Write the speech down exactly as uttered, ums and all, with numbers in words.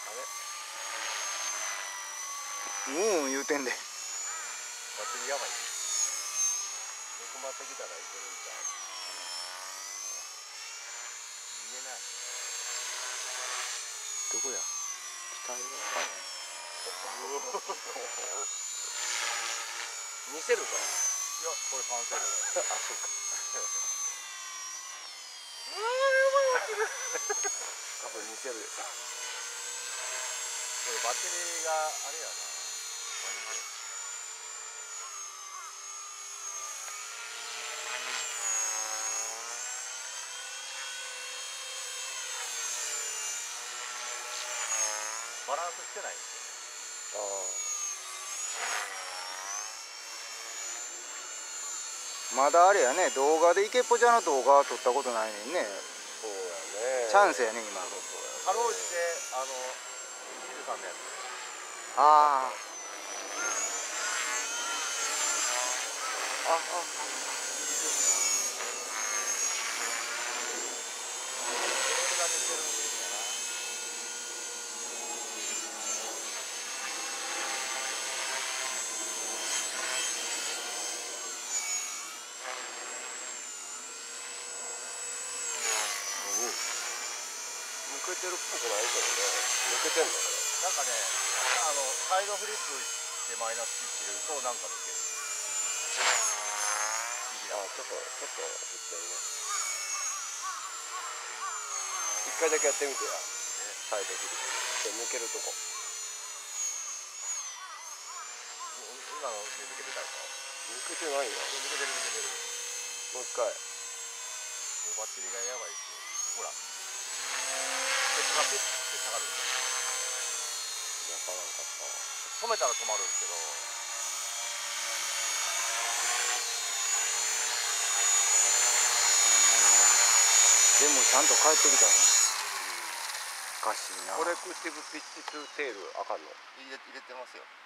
うん言うてんで。 バッテリーやばい。止まってきたらいけるんちゃう。見えない。 どこや。機体が分かんない。 見せるか。いやこれ完成です。あ、そうか。うわーやばい落ちる。多分見せるです。これバッテリーがあれやな。バランスしてないんですよね。 ああ。まだあれやね、動画でイケポチャの動画は撮ったことないねんね。 そうやね。 チャンスやね今。 かろうじてあの静さんのやつ。 ああ。ああ。 抜けてるっぽくないけどね。抜けてんのこれ。なんかね、あのサイドフリップでマイナスキー切れるとなんか抜ける。あ、ちょっとちょっと振ってるね。一回だけやってみてや。サイドフリップで抜けるとこ。今ので抜けてたのか。抜けてないよ。抜けてる抜けてる。もう一回。もうバッテリーがやばいし。ほら。ケツがピッて下がる。わからんかった。止めたら止まるんですけど。 でもちゃんと帰ってきたね。おかしいな。 コレクティブピッチトゥーテールあかんの？入れ入れてますよ。